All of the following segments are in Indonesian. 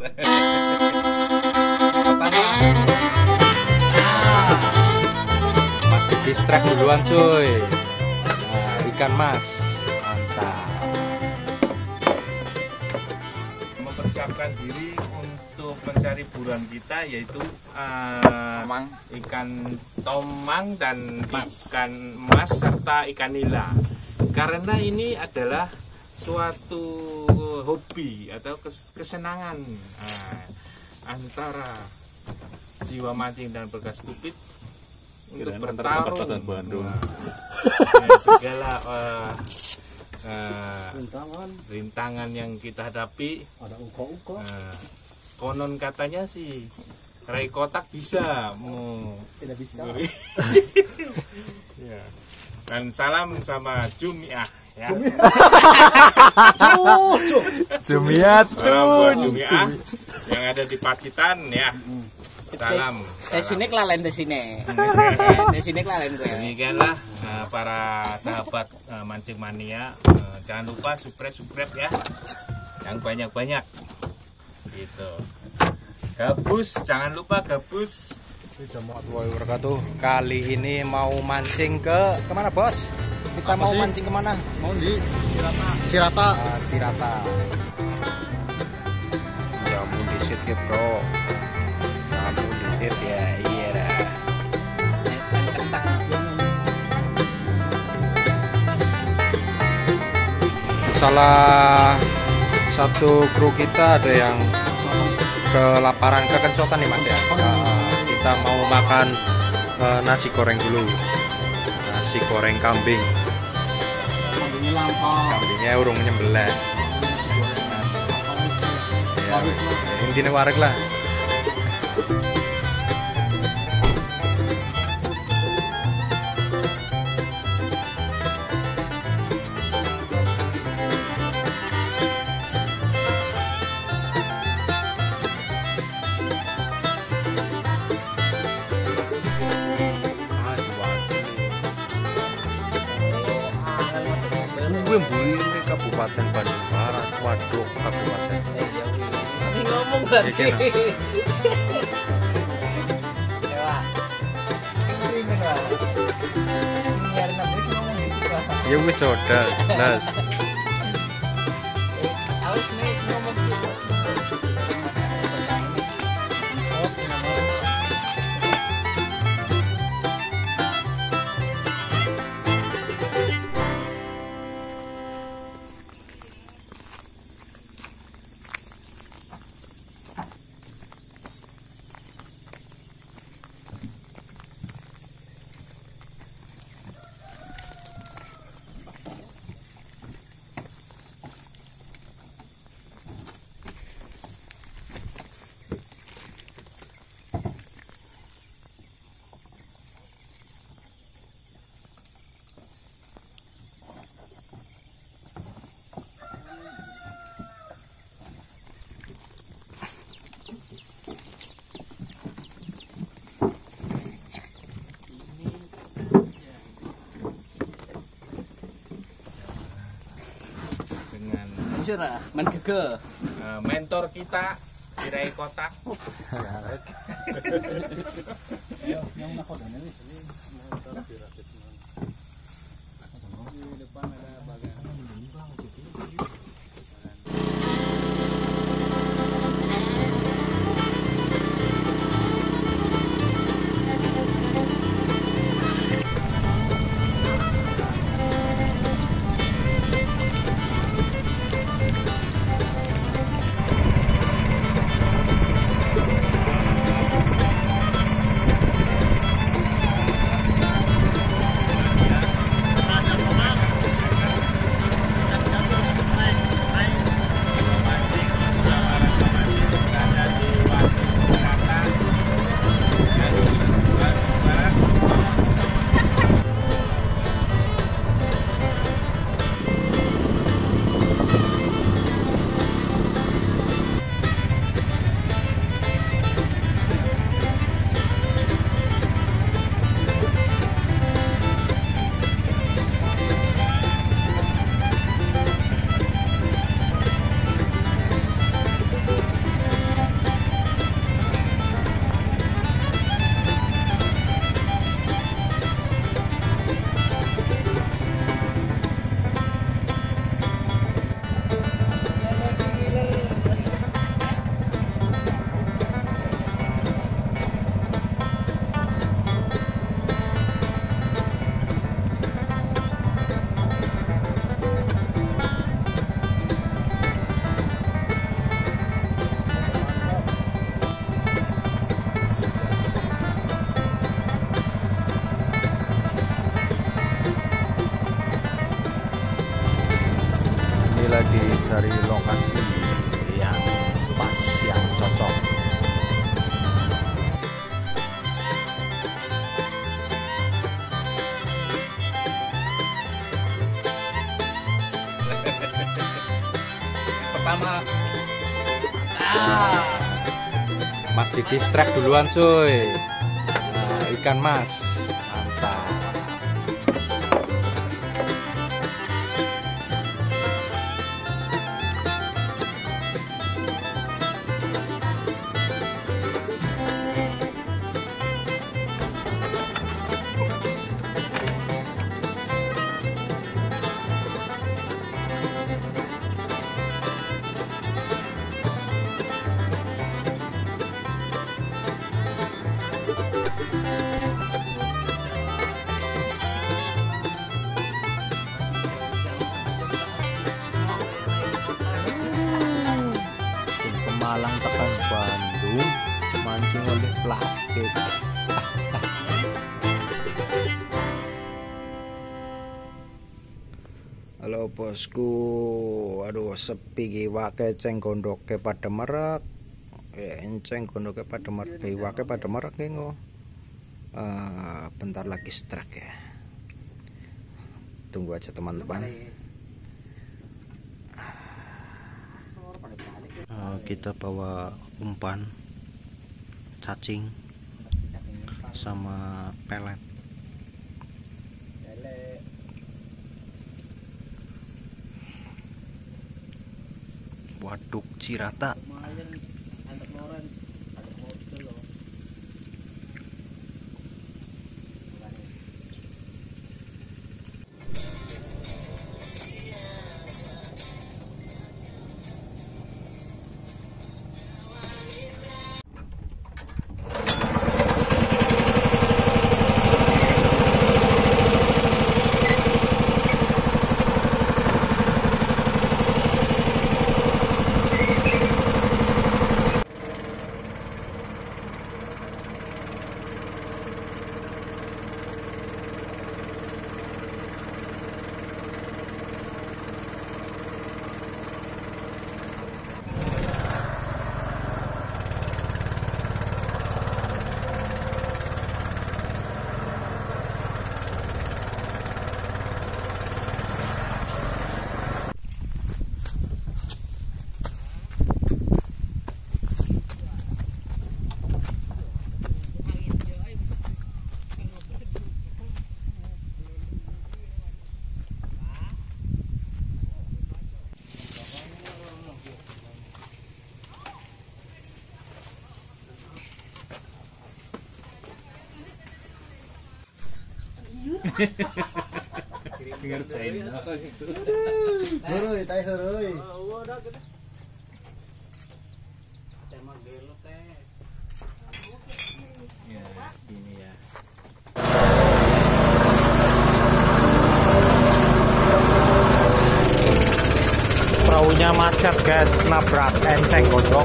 Mas di distract duluan cuy. Nah, ikan mas mantap. Mempersiapkan diri untuk mencari buruan kita, yaitu ikan tomang dan ikan mas serta ikan nila. Karena ini adalah suatu hobi atau kesenangan antara jiwa mancing dan bergas kupit untuk bertarung segala rintangan yang kita hadapi. Ada uko-uko. Konon katanya sih Rai Kotak bisa, Tidak bisa. Ya. Dan salam sama Jumiah ya. Jumiatun. Jumiah yang ada di Pacitan ya. Salam. Sini kelalen di sini. Di sini kelalen gue. Demikianlah para sahabat mancing mania. Jangan lupa subscribe ya. Yang banyak-banyak. Gitu. Gabus, jangan lupa gabus. Kali ini mau mancing ke kemana bos? Kita mau mancing kemana? Mau di Cirata. Cirata. Ya mau disit ya bro. Mau disit ya iya dah. Salah satu kru kita ada yang kelaparan, kekencotan nih mas ya. Kita mau makan nasi goreng dulu. Nasi goreng kambing. Kambingnya urung nyembelah. Ya, intinya wareg lah. Gue ini Kabupaten Bandung Barat, Waduk Kabupaten. Ini ngomong berarti. Dewa. Ini wah. Biar nabis ngomong gitu wah. Ya wis udah, jelas. Awas nih ngomong gitu. Men gege. Mentor kita si Rai Kotak. Yang nakodanya ini di depan ada bagian. mencari lokasi yang pas, yang cocok. Pertama. Mas di distract duluan cuy. Nah, ikan mas. Mantap. Malang tekan Bandung mancing oleh plastik. Halo bosku, aduh sepi ki wake ceng gondoke pada merak. Enceng gondoke pada merak, wake pada merak ngo. Bentar lagi strike ya. Tunggu aja teman-teman. Kita bawa umpan, cacing, sama pelet. Waduk Cirata. Ngerjain. Heureui, teh heureui. Ya, ini ya. Perahunya macet guys, nabrak enceng gondok.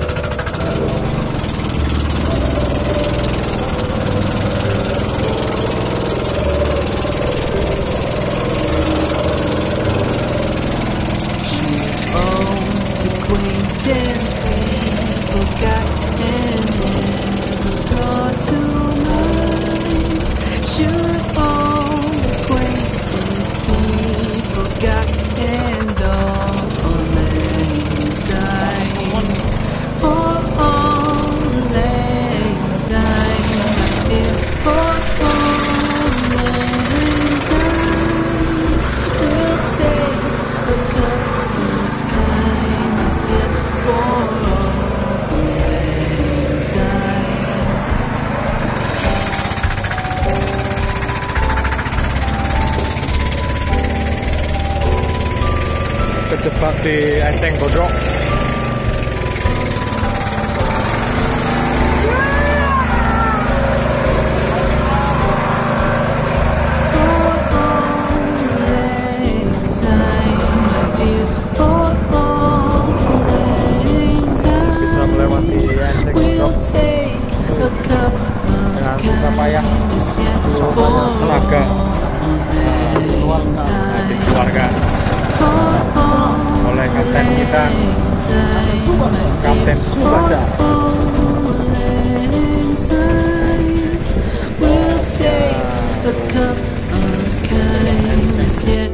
Kejebak di enceng gondok. Bisa melewati enceng gondok dengan susah payah, tenaga keluarga. oleh kapten kita, Kapten Tsubasa. We'll take a cup of kindness, yeah.